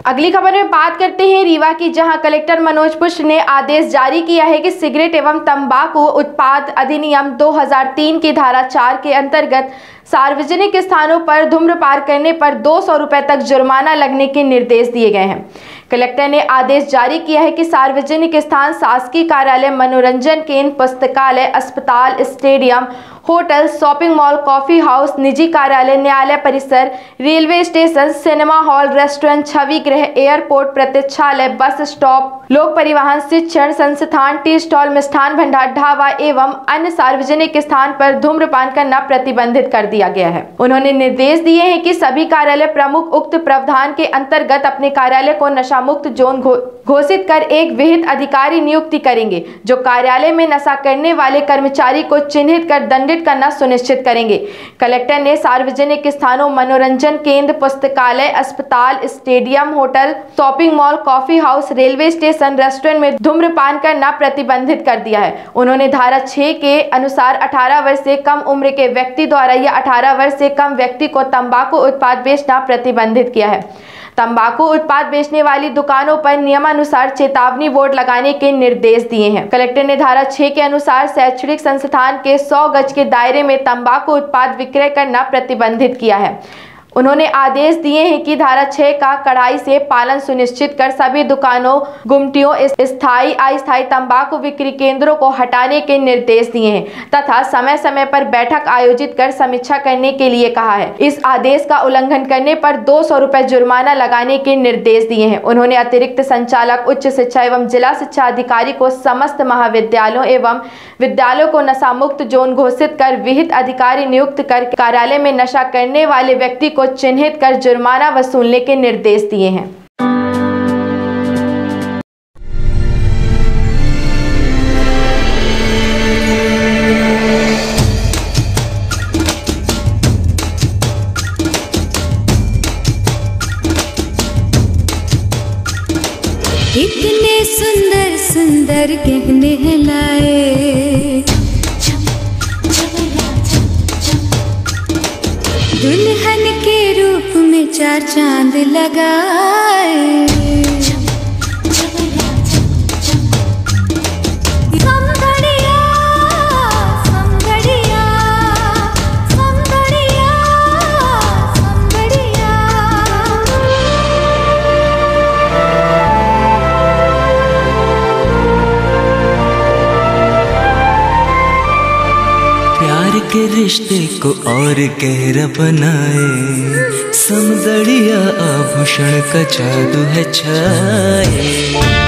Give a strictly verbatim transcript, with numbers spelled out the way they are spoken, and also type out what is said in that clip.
अगली खबर में बात करते हैं रीवा की, जहां कलेक्टर मनोज पुष्ट ने आदेश जारी किया है कि सिगरेट एवं तंबाकू उत्पाद अधिनियम दो हज़ार तीन की धारा चार के अंतर्गत सार्वजनिक स्थानों पर धूम्रपान करने पर दो सौ रुपए तक जुर्माना लगने के निर्देश दिए गए हैं। कलेक्टर ने आदेश जारी किया है कि सार्वजनिक स्थान, शासकीय कार्यालय, मनोरंजन केंद्र, पुस्तकालय, अस्पताल, stadium, hotel, shopping mall, coffee house, निजी कार्यालय, न्यायालय परिसर, railway station, cinema hall, restaurant, छवि गृह, एयरपोर्ट, प्रतीक्षालय, बस स्टॉप, लोक परिवहन, शिक्षण संस्थान, टी स्टॉल, मिष्ठान भंडार, ढाबा एवं अन्य सार्वजनिक स्थान पर धूम्रपान करना प्रतिबंधित कर दिया गया है। उन्होंने निर्देश दिए हैं कि सभी कार्यालय प्रमुख उक्त प्रावधान के अंतर्गत अपने कार्यालय को नशा मुक्त जोन घोषित कर एक विहित अधिकारी नियुक्ति करेंगे, जो कार्यालय में नशा करने वाले कर्मचारी को चिन्हित कर दंडित करना सुनिश्चित करेंगे। कलेक्टर ने सार्वजनिक स्थानों, मनोरंजन केंद्र, पुस्तकालय, अस्पताल, stadium, hotel, shopping mall, coffee house, railway station, restaurant में धूम्रपान करना प्रतिबंधित कर दिया है। उन्होंने धारा छह के अनुसार अठारह वर्ष से कम उम्र के व्यक्ति द्वारा या अठारह वर्ष से कम व्यक्ति को तंबाकू उत्पाद बेचना प्रतिबंधित किया है। तंबाकू उत्पाद बेचने वाली दुकानों पर नियमानुसार चेतावनी बोर्ड लगाने के निर्देश दिए हैं। कलेक्टर ने धारा छह के अनुसार शैक्षणिक संस्थान के सौ गज के दायरे में तंबाकू उत्पाद विक्रय करना प्रतिबंधित किया है। उन्होंने आदेश दिए हैं कि धारा छह का कड़ाई से पालन सुनिश्चित कर सभी दुकानों, गुमटियों, स्थायी अस्थायी तंबाकू बिक्री केंद्रों को हटाने के निर्देश दिए हैं तथा समय समय पर बैठक आयोजित कर समीक्षा करने के लिए कहा है। इस आदेश का उल्लंघन करने पर दो सौ रुपए जुर्माना लगाने के निर्देश दिए हैं। उन्होंने अतिरिक्त संचालक उच्च शिक्षा एवं जिला शिक्षा अधिकारी को समस्त महाविद्यालयों एवं विद्यालयों को नशा मुक्त जोन घोषित कर विहित अधिकारी नियुक्त कर कार्यालय में नशा करने वाले व्यक्ति को चिन्हित कर जुर्माना वसूलने के निर्देश दिए हैं। इतने सुंदर सुंदर गहने लाए, दुल्हन के रूप में चार चांद लगाए, समगड़िया समगड़िया समगड़िया समगड़िया। प्यार के रिश्ते को और गहरा बनाए, समगड़िया आभूषण का जादू है छाए।